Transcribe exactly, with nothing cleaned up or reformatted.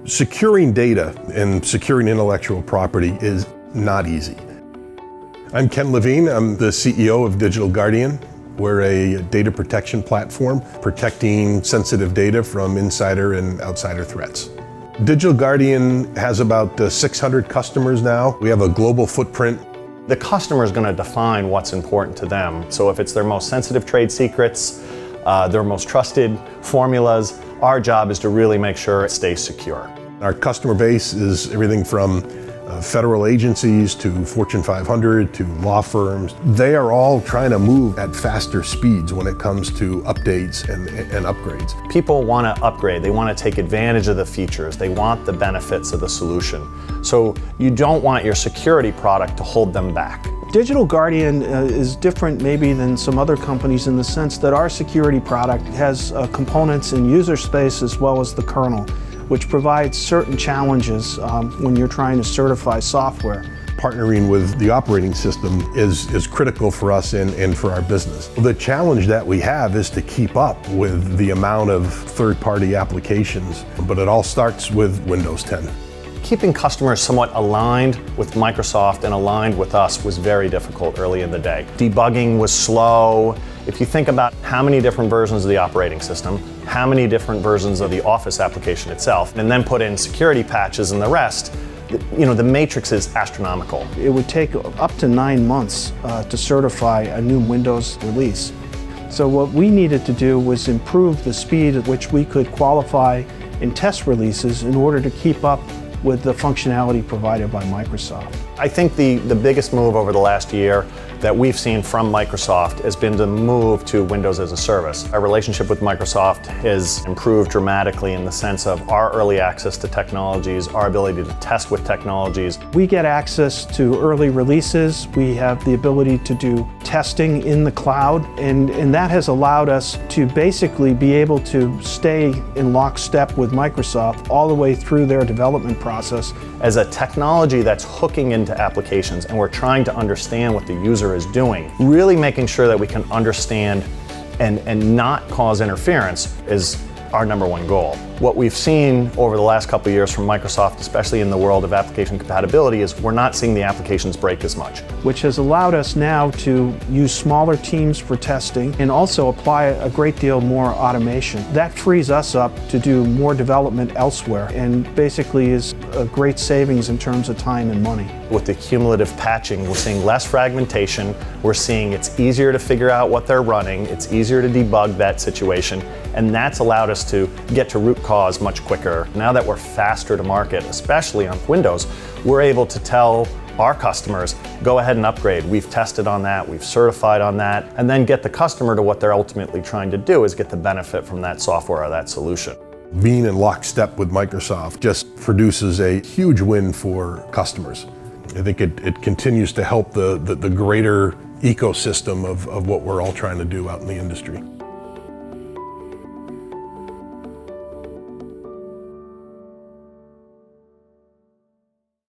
Securing data and securing intellectual property is not easy. I'm Ken Levine. I'm the C E O of Digital Guardian. We're a data protection platform protecting sensitive data from insider and outsider threats. Digital Guardian has about uh, six hundred customers now. We have a global footprint. The customer is going to define what's important to them. So if it's their most sensitive trade secrets, uh, their most trusted formulas, our job is to really make sure it stays secure. Our customer base is everything from uh, federal agencies to Fortune five hundred to law firms. They are all trying to move at faster speeds when it comes to updates and, and upgrades. People want to upgrade. They want to take advantage of the features. They want the benefits of the solution. So you don't want your security product to hold them back. Digital Guardian uh, is different maybe than some other companies in the sense that our security product has uh, components in user space as well as the kernel, which provides certain challenges um, when you're trying to certify software. Partnering with the operating system is, is critical for us and, and for our business. The challenge that we have is to keep up with the amount of third-party applications, but it all starts with Windows ten. Keeping customers somewhat aligned with Microsoft and aligned with us was very difficult early in the day. Debugging was slow. If you think about how many different versions of the operating system, how many different versions of the Office application itself, and then put in security patches and the rest, you know, the matrix is astronomical. It would take up to nine months uh, to certify a new Windows release. So what we needed to do was improve the speed at which we could qualify and test releases in order to keep up with the functionality provided by Microsoft. I think the, the biggest move over the last year that we've seen from Microsoft has been to move to Windows as a service. Our relationship with Microsoft has improved dramatically in the sense of our early access to technologies, our ability to test with technologies. We get access to early releases. We have the ability to do testing in the cloud, and, and that has allowed us to basically be able to stay in lockstep with Microsoft all the way through their development process. As a technology that's hooking into applications and we're trying to understand what the user is doing, really making sure that we can understand and, and not cause interference is our number one goal. What we've seen over the last couple of years from Microsoft, especially in the world of application compatibility, is we're not seeing the applications break as much. Which has allowed us now to use smaller teams for testing and also apply a great deal more automation. That frees us up to do more development elsewhere and basically is a great savings in terms of time and money. With the cumulative patching, we're seeing less fragmentation, we're seeing it's easier to figure out what they're running, it's easier to debug that situation, and that's allowed us to get to root cause much quicker. Now that we're faster to market, especially on Windows, we're able to tell our customers, go ahead and upgrade. We've tested on that, we've certified on that, and then get the customer to what they're ultimately trying to do is get the benefit from that software or that solution. Being in lockstep with Microsoft just produces a huge win for customers. I think it, it continues to help the, the, the greater ecosystem of, of what we're all trying to do out in the industry.